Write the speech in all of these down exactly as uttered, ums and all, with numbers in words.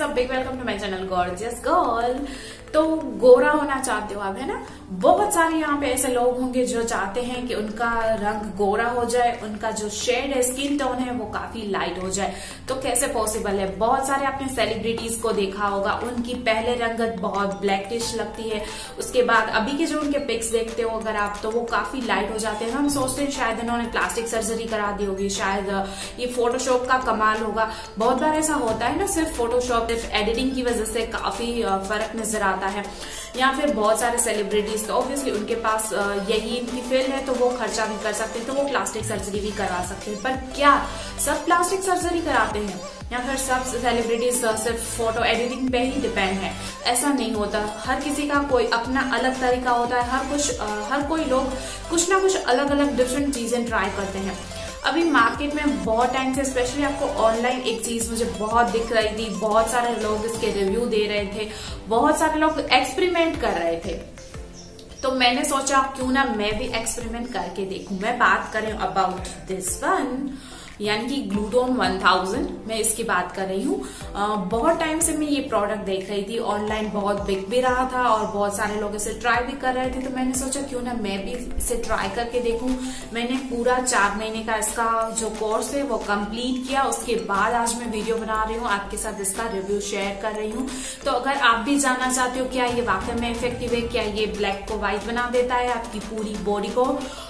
WhatsApp, big welcome to my channel gorgeous girl. तो गोरा होना चाहते हो आप, है ना। बहुत सारे यहाँ पे ऐसे लोग होंगे जो चाहते हैं कि उनका रंग गोरा हो जाए, उनका जो शेड है, स्किन टोन है, वो काफी लाइट हो जाए। तो कैसे पॉसिबल है? बहुत सारे आपने सेलिब्रिटीज को देखा होगा, उनकी पहले रंगत बहुत ब्लैकिश लगती है, उसके बाद अभी के जो उनके पिक्स देखते हो अगर आप, तो वो काफी लाइट हो जाते हैं। हम सोचते हैं शायद इन्होंने प्लास्टिक सर्जरी करा दी होगी, शायद ये फोटोशॉप का कमाल होगा। बहुत बार ऐसा होता है ना, सिर्फ फोटोशॉप, सिर्फ एडिटिंग की वजह से काफी फर्क नजर आता है। या फिर बहुत सारे सेलिब्रिटीज तो ऑब्वियसली उनके पास यही इनकी फील्ड है, तो वो खर्चा भी कर सकते हैं, तो वो प्लास्टिक सर्जरी भी करवा सकते हैं। पर क्या सब प्लास्टिक सर्जरी कराते हैं या फिर सब सेलिब्रिटीज सिर्फ फोटो एडिटिंग पे ही डिपेंड है? ऐसा नहीं होता। हर किसी का कोई अपना अलग तरीका होता है। हर कुछ हर कोई लोग कुछ ना कुछ अलग अलग डिफरेंट चीजें ट्राई करते हैं। अभी मार्केट में बहुत टाइम से, स्पेशली आपको ऑनलाइन एक चीज मुझे बहुत दिख रही थी, बहुत सारे लोग इसके रिव्यू दे रहे थे, बहुत सारे लोग एक्सपेरिमेंट कर रहे थे। तो मैंने सोचा क्यों ना मैं भी एक्सपेरिमेंट करके देखूं। मैं बात करें अबाउट दिस वन, यानी कि ग्लूटोन वन थाउजेंड, मैं इसकी बात कर रही हूँ। बहुत टाइम से मैं ये प्रोडक्ट देख रही थी, ऑनलाइन बहुत बिक भी रहा था और बहुत सारे लोग इसे ट्राई भी कर रहे थे। तो मैंने सोचा क्यों ना मैं भी इसे ट्राई करके देखूं। मैंने पूरा चार महीने का इसका जो कोर्स है वो कंप्लीट किया, उसके बाद आज मैं वीडियो बना रही हूँ, आपके साथ इसका रिव्यू शेयर कर रही हूँ। तो अगर आप भी जानना चाहते हो क्या ये वाकई में इफेक्टिव है, क्या ये ब्लैक को व्हाइट बना देता है, आपकी पूरी बॉडी को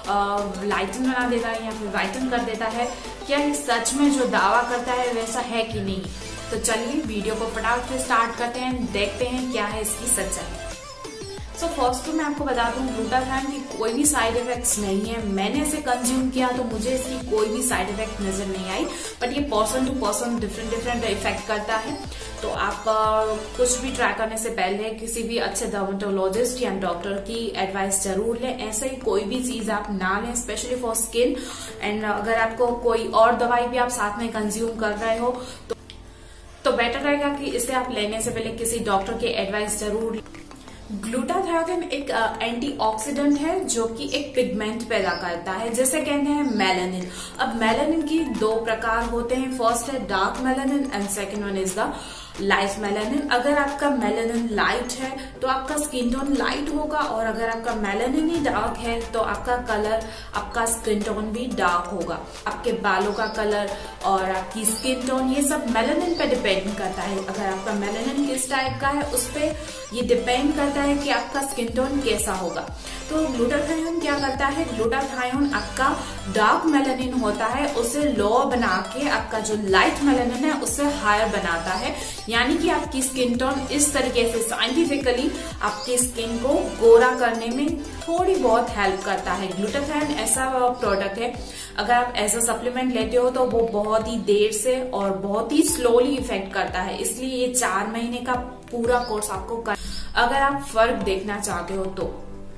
लाइटन बना देता है या फिर व्हाइटन कर देता है, क्या ये सच में जो दावा करता है वैसा है कि नहीं, तो चलिए वीडियो को फटाफट से स्टार्ट करते हैं, देखते हैं क्या है इसकी सच्चाई। सो फर्स्ट तो मैं आपको बता दूं, ग्लूटाथाइन की कोई भी साइड इफेक्ट्स नहीं है। मैंने इसे कंज्यूम किया तो मुझे इसकी कोई भी साइड इफेक्ट नजर नहीं आई, बट ये person to person different different effect करता है। तो आप कुछ भी ट्राई करने से पहले किसी भी अच्छे डर्मेटोलॉजिस्ट या डॉक्टर की एडवाइस जरूर लें। ऐसे ही कोई भी चीज आप ना लें, स्पेशली फॉर स्किन। एंड अगर आपको कोई और दवाई भी आप साथ में कंज्यूम कर रहे हो तो, तो बेटर रहेगा कि इसे आप लेने से पहले किसी डॉक्टर की एडवाइस जरूर लें। ग्लूटाथायोन एक एंटीऑक्सीडेंट है जो कि एक पिगमेंट पैदा करता है, जैसे कहते हैं मेलानिन। अब मेलानिन की दो प्रकार होते हैं, फर्स्ट है dark melanin and second one is the light melanin. अगर आपका मेलानिन लाइट है तो आपका स्किन टोन लाइट होगा, और अगर आपका मेलानिन ही डार्क है तो आपका कलर, आपका स्किन टोन भी डार्क होगा। आपके बालों का कलर और आपकी स्किन टोन, ये सब मेलानिन पे डिपेंड करता है। अगर आपका मेलानिन किस टाइप का है उस पे ये डिपेंड करता है कि आपका स्किन टोन कैसा होगा। तो ग्लूटाथायोन क्या करता है? ग्लूटाथायोन आपका डार्क मेलानिन होता है, उसे लो बना के आपका जो लाइट मेलानिन है उससे हायर बनाता है, यानी कि आपकी स्किन टोन इस तरीके से साइंटिफिकली आपकी स्किन को गोरा करने में थोड़ी बहुत हेल्प करता है। ग्लूटाथायोन ऐसा प्रोडक्ट है, अगर आप एज अ सप्लीमेंट लेते हो तो वो बहुत ही देर से और बहुत ही स्लोली इफेक्ट करता है, इसलिए ये चार महीने का पूरा कोर्स आपको कर, अगर आप फर्क देखना चाहते हो तो।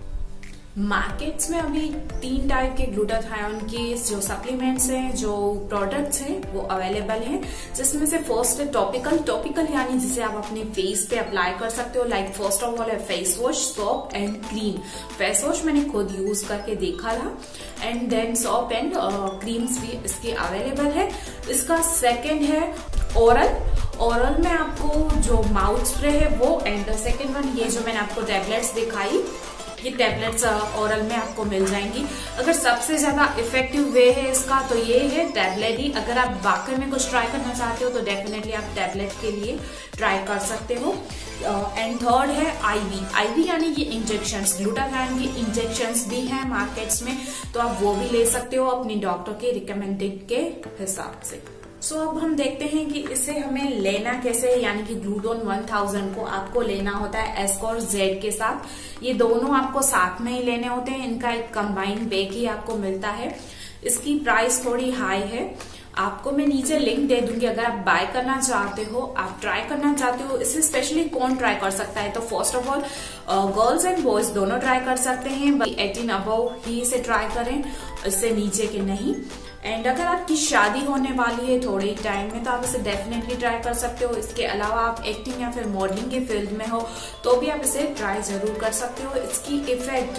मार्केट्स में अभी तीन टाइप के ग्लूटाथायोन के जो सप्लीमेंट्स हैं, जो प्रोडक्ट्स हैं, वो अवेलेबल हैं। जिसमें से फर्स्ट है टॉपिकल। टॉपिकल यानी जिसे आप अपने फेस पे अप्लाई कर सकते हो। लाइक फर्स्ट ऑफ ऑल है face wash, soap and cream. Face wash मैंने खुद यूज करके देखा था, and then soap and creams भी इसके अवेलेबल है। इसका सेकेंड है ओरल। ओरल में आपको जो माउथ स्प्रे है वो, एंड सेकेंड वन ये जो मैंने आपको टैबलेट्स दिखाई, ये टैबलेट्स ओरल में आपको मिल जाएंगी। अगर सबसे ज्यादा इफेक्टिव वे है इसका तो ये है टैबलेट ही। अगर आप वाकई में कुछ ट्राई करना चाहते हो तो डेफिनेटली आप टैबलेट के लिए ट्राई कर सकते हो। एंड थर्ड है आईवी। आईवी यानी कि इंजेक्शंस। ग्लूटाथायोन की इंजेक्शंस भी हैं मार्केट्स में, तो आप वो भी ले सकते हो अपनी डॉक्टर के रिकमेंडेड के हिसाब से। सो so, अब हम देखते हैं कि इसे हमें लेना कैसे है, यानी कि ग्लूटोन वन थाउजेंड को आपको लेना होता है एस्कोर जेड के साथ। ये दोनों आपको साथ में ही लेने होते हैं, इनका एक कंबाइंड पैक ही आपको मिलता है। इसकी प्राइस थोड़ी हाई है, आपको मैं नीचे लिंक दे दूंगी। अगर आप बाय करना चाहते हो, आप ट्राई करना चाहते हो, इसे स्पेशली कौन ट्राई कर सकता है? तो first of all girls and boys दोनों ट्राई कर सकते हैं, एटीन अबव ही इसे ट्राई करें, इससे नीचे के नहीं। एंड अगर आपकी शादी होने वाली है थोड़े ही टाइम में तो आप इसे डेफिनेटली ट्राई कर सकते हो। इसके अलावा आप एक्टिंग या फिर मॉडलिंग के फील्ड में हो तो भी आप इसे ट्राई जरूर कर सकते हो। इसकी इफेक्ट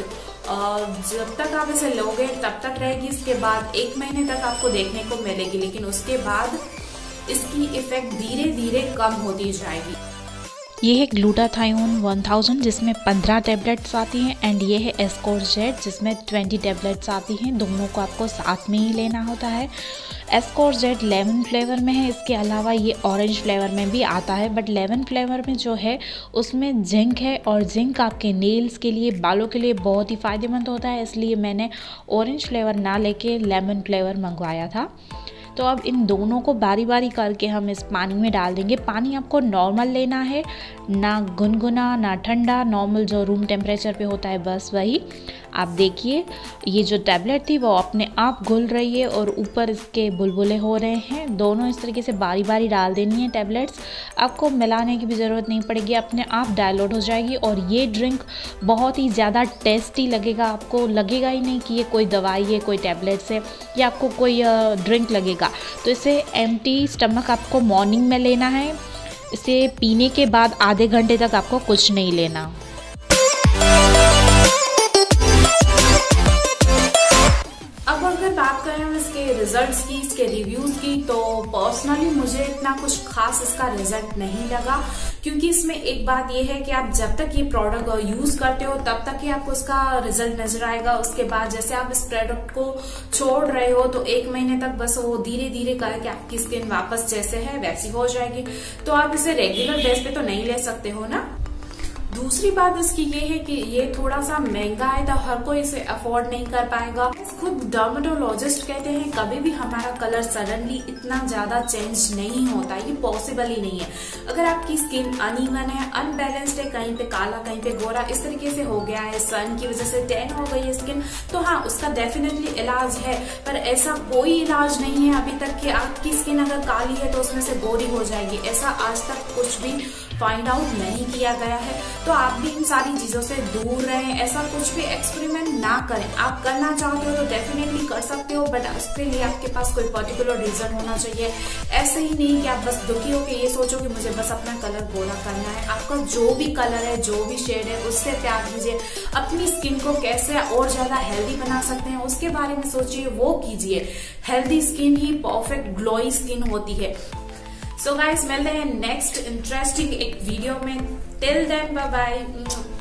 जब तक आप इसे लोगे तब तक रहेगी, इसके बाद एक महीने तक आपको देखने को मिलेगी, लेकिन उसके बाद इसकी इफेक्ट धीरे धीरे कम होती जाएगी। ये है ग्लूटाथायोन वन थाउज़ेंड जिसमें पंद्रह टैबलेट्स आती हैं एंड ये है एस्कोर्जेट जिसमें बीस टैबलेट्स आती हैं। दोनों को आपको साथ में ही लेना होता है। एस्कोर्जेट लेमन फ्लेवर में है, इसके अलावा ये ऑरेंज फ्लेवर में भी आता है, बट लेमन फ्लेवर में जो है उसमें जिंक है और जिंक आपके नेल्स के लिए, बालों के लिए बहुत ही फ़ायदेमंद होता है, इसलिए मैंने ऑरेंज फ्लेवर ना लेके लेमन फ्लेवर मंगवाया था। तो अब इन दोनों को बारी बारी करके हम इस पानी में डाल देंगे। पानी आपको नॉर्मल लेना है, ना गुनगुना ना ठंडा, नॉर्मल जो रूम टेम्परेचर पे होता है बस वही। आप देखिए ये जो टैबलेट थी वो अपने आप घुल रही है और ऊपर इसके बुलबुले हो रहे हैं। दोनों इस तरीके से बारी बारी डाल देनी है टैबलेट्स, आपको मिलाने की भी ज़रूरत नहीं पड़ेगी, अपने आप डाइल्यूट हो जाएगी। और ये ड्रिंक बहुत ही ज़्यादा टेस्टी लगेगा, आपको लगेगा ही नहीं कि ये कोई दवाई है, कोई टैबलेट्स है या आपको कोई ड्रिंक लगेगा। तो इसे एम्प्टी स्टमक आपको मॉर्निंग में लेना है। इसे पीने के बाद आधे घंटे तक आपको कुछ नहीं लेना। अब अगर बात करें हम इसके रिजल्ट्स की, इसके रिव्यूज की, तो पर्सनली मुझे इतना कुछ खास इसका रिजल्ट नहीं लगा, क्योंकि इसमें एक बात ये है कि आप जब तक ये प्रोडक्ट यूज करते हो तब तक ही आपको उसका रिजल्ट नजर आएगा। उसके बाद जैसे आप इस प्रोडक्ट को छोड़ रहे हो तो एक महीने तक बस वो धीरे धीरे करके आपकी स्किन वापस जैसे है वैसी हो जाएगी। तो आप इसे रेगुलर बेस पे तो नहीं ले सकते हो ना। दूसरी बात इसकी ये है कि ये थोड़ा सा महंगा है, तो हर कोई इसे अफोर्ड नहीं कर पाएगा। खुद डर्मेटोलॉजिस्ट कहते हैं कभी भी हमारा कलर सडनली इतना ज्यादा चेंज नहीं होता, ये पॉसिबल ही नहीं है। अगर आपकी स्किन अनइवन है, अनबैलेंस्ड है, कहीं पे काला कहीं पे गोरा इस तरीके से हो गया है, सन की वजह से टैन हो गई है स्किन, तो हाँ उसका डेफिनेटली इलाज है। पर ऐसा कोई इलाज नहीं है अभी तक कि आपकी स्किन अगर काली है तो उसमें से गोरी हो जाएगी, ऐसा आज तक कुछ भी फाइंड आउट नहीं किया गया है। तो आप भी इन सारी चीजों से दूर रहें, ऐसा कुछ भी एक्सपेरिमेंट ना करें। आप करना चाहते हो तो डेफिनेटली कर सकते हो, बट उसके लिए आपके पास कोई पर्टिकुलर रीजन होना चाहिए। ऐसे ही नहीं कि आप बस दुखी हो के ये सोचो कि मुझे बस अपना कलर गोरा करना है। आपका जो भी कलर है, जो भी शेड है, उससे प्यार कीजिए। अपनी स्किन को कैसे और ज्यादा हेल्दी बना सकते हैं उसके बारे में सोचिए, वो कीजिए। हेल्दी स्किन ही परफेक्ट ग्लोई स्किन होती है। सो गाइस मिलते हैं नेक्स्ट इंटरेस्टिंग एक वीडियो में। Till then bye bye.